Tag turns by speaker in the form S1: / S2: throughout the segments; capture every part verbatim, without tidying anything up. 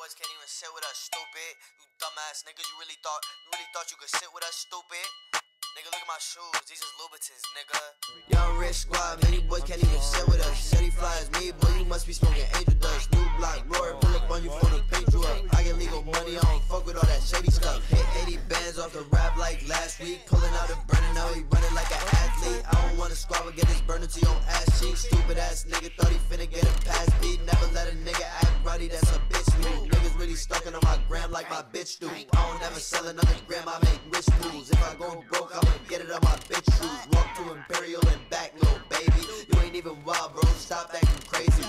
S1: boys can't even sit with us, stupid. You dumbass niggas, you really thought, you really thought you could sit with us, stupid? Nigga, look at my shoes, these is Louboutins, nigga. Young rich squad, many boys can't even sit with us. Said he fly as me, boy, you must be smoking angel dust. New block, roar, pull up on you for the paint you up. I get legal money, I don't fuck with all that shady stuff. Hit eighty bands off the rap like last week. Pulling out and burning, now he running like an athlete. I don't wanna squad, but get this burner to your ass cheek. Stupid ass nigga, thought he finna get a pass beat. Never let a nigga act ruddy, that's a bitch move. Niggas really stalking on my gram like my bitch do. I don't ever sell another gram, I make rich moves. If I go broke, I'ma get it on my bitch shoes. Walk to Imperial and back, little baby. You ain't even wild, bro, stop acting crazy.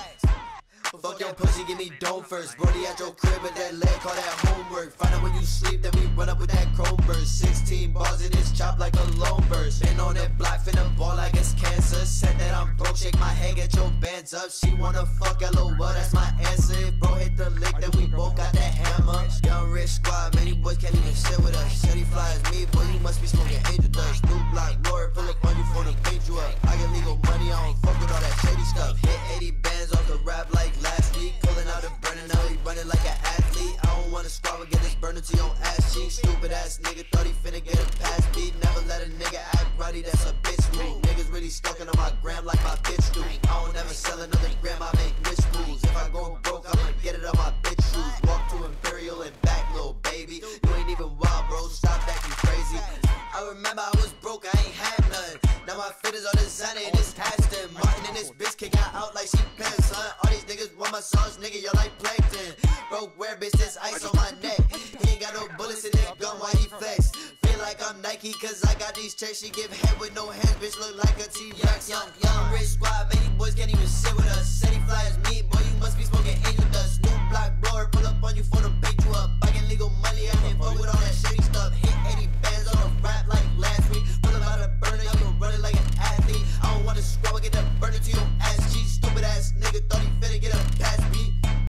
S1: Fuck your pussy, give me dome first. Brody at your crib with that leg, call that homework. Find out when you sleep, then we run up with that chrome burst. Sixteen balls in his chop like a lone burst. Been on that block, finna ball like it's cancer. Said that I'm broke, shake my head, get your bands up. She wanna fuck, lol, that's my answer. If bro hit the lick, then we both got that hammer. Young rich squad, many boys can't even sit with us. Said he fly as me, boy, you must be smoking angel dust. New block, Lord, pull up on you for the paint you up. I get legal money, I don't fuck with all that shady stuff. Hit eighty bands off the rap like last week. Pulling out and burning, now he running like an athlete. I don't wanna squad, but get this burner to your ass cheek. Stupid ass nigga, thought he finna get a pass beat. Never let a nigga act ruddy, that's a bitch move. Niggas really stalking on my gram like my bitch do. I don't ever sell another gram, I make rich moves. If I go broke, I'ma get it on my bitch shoes. Walk to Imperial and back, little baby. You ain't even wild, bro, stop acting crazy. I remember I was broke, I ain't had none. Now my fit is all designer and it's Aston Martin and this bitch kick her out like she pimps, son. All these niggas want my sauce, nigga, you're like plankton. Bro, wear bitch, this ice on my neck. He ain't got no bullets in that gun, why he flex? Feel like I'm Nike, cause I got these checks. She give head with no hands, bitch, look like a T-Rex. Young, young, rich squad, many boys can't even sit with us. Said he fly as me, boy, you must be smoking angel dust. New block, blower, pull up on you for the paint you up. I get legal money, I can't fuck with all that shady stuff. Hit eighty bands on a rap like last week. Pull up out a burner, you running like an athlete. I don't wanna squad, get that burner to your ass cheek. Stupid ass nigga, thought he finna get a pass